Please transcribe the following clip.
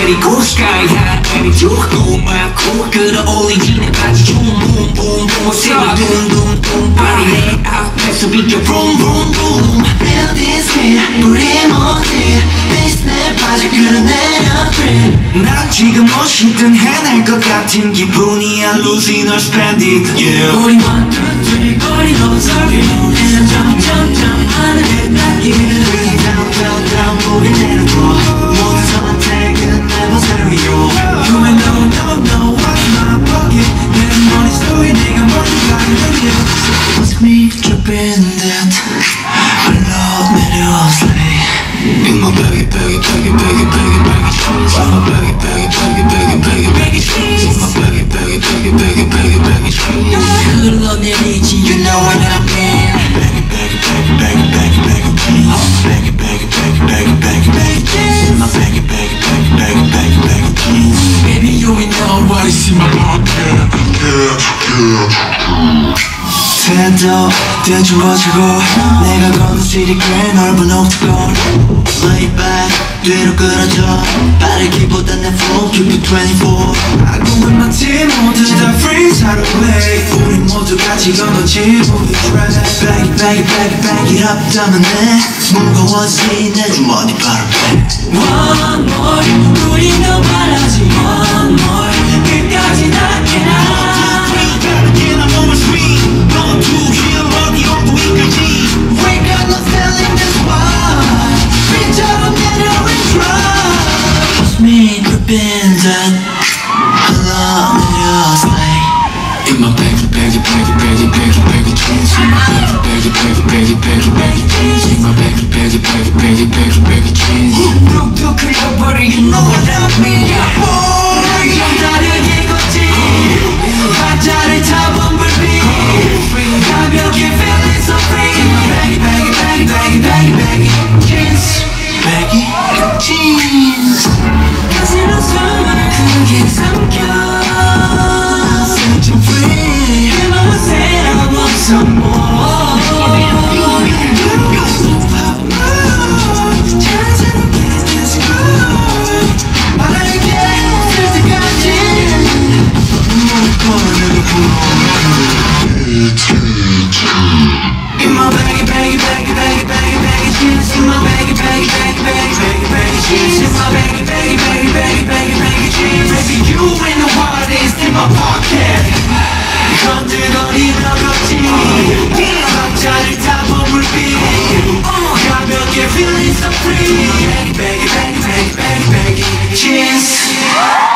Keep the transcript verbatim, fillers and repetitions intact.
내리고 sky high 내리고 막고 끌어올리지는 바지 줌 boom boom boom 세게 둥둥둥 party 내 앞에서 비켜 boom boom boom Building speed 우리 모두 비스내 바지 끌어내려 grip 난 지금 무엇이든 해낼 것 같은 기분이야 losing or spending yeah 우리 one two three 거리로 surfing and jump jump jump 하늘에 날기 down down down 고개 내려줘 모든 선택은 내 모습이요 You may know never know what's my pocket 내 머릿속에 네가 뭔가 있는데 Watch me dripping that I love 내려 slay In my baggy baggy baggy baggy baggy baggy jeans In my baggy baggy baggy baggy baggy baggy jeans In my baggy baggy baggy baggy baggy baggy jeans 흘러내리지 you know what I mean Baggy baggy baggy baggy baggy baggy jeans Baggy baggy baggy baggy baggy baggy jeans In my baggy baggy baggy baggy baggy baggy jeans Baby you ain't know what is in my pocket 태도 떼주어지고 내가 걷는 city 꽤 넓은 옥타곤 Lay back 뒤로 끌어져 빠르기보단 내 flow keep it twenty-four 아궁은 많지 모두 다 freeze 하루 play 우리 모두 같이 걷는지 우리 track Back it back it back it back it up 담아내 무거워지 내 주머니 바로 back One more 우린 더 바라지 One more 끝까지 닿게 나 Me dripping that I love your slay In my baggy baggy baggy baggy baggy baggy jeans In my baggy baggy baggy baggy baggy baggy jeans In my baggy baggy baggy baggy baggy baggy jeans 뚝뚝 흘려버려 you know what I mean boy 좀 다르게 걷지 바다를 타본 불빛 가볍게 feeling so free In my baggy baggy baggy baggy baggy baggy jeans Baggy jeans 가슴으로 숨을 크게 삼켜 Set you free 내 맘은 set I want some more 자연스럽게 just go 빠르게 될 때까지 눈물을 꺼내고 불러 In my baggy baggy baggy baggy baggy baggy jeans In my baggy baggy baggy baggy baggy baggy jeans In my baggy baggy baggy baggy baggy baggy jeans Baby you in the wildest in my pocket 건들거리며 걷지 박자를 타본 불빛 가볍게 feeling so free Baggy baggy baggy baggy baggy baggy jeans